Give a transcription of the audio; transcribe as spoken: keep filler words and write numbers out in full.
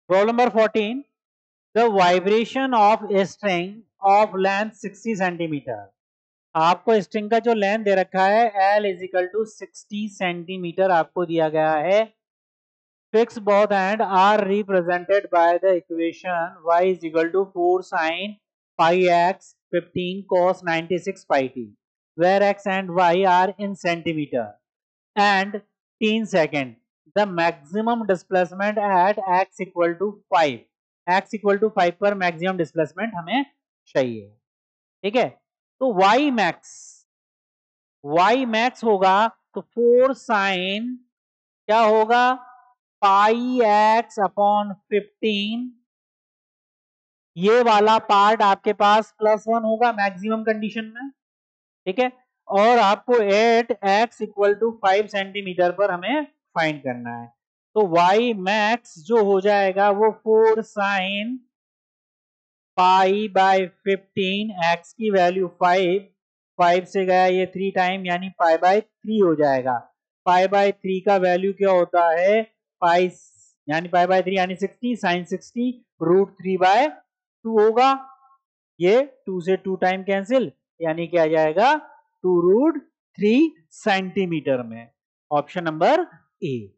Problem number fourteen, the vibration of a string of length sixty centimeter. आपको string का जो length दे रखा है L is equal to sixty centimeter आपको दिया गया है। Fix both end are represented by the equation y is equal to four sine pi x fifteen cos ninety six pi t, where x and y are in centimeter and teen second. The maximum displacement at x equal to five, x equal to five पर maximum displacement हमें चाहिए। ठीक है, तो y max, y max होगा तो four sine क्या होगा, पाई एक्स अपॉन फिफ्टीन, ये वाला पार्ट आपके पास प्लस वन होगा मैक्सिमम कंडीशन में। ठीक है, और आपको at x equal to five centimeter पर हमें फाइंड करना है। तो y मैक्स जो हो जाएगा वो four sine pi by fifteen, x की वैल्यू फाइव, फाइव से गया ये थ्री टाइम यानी पाई बाय थ्री हो जाएगा। पाई बाय थ्री का वैल्यू क्या होता है, पाई यानी पाई बाय थ्री यानी sixty, sine sixty root three by two होगा। ये टू से टू टाइम कैंसिल यानी क्या आ जाएगा, टू रूट थ्री सेंटीमीटर में। ऑप्शन नंबर ए।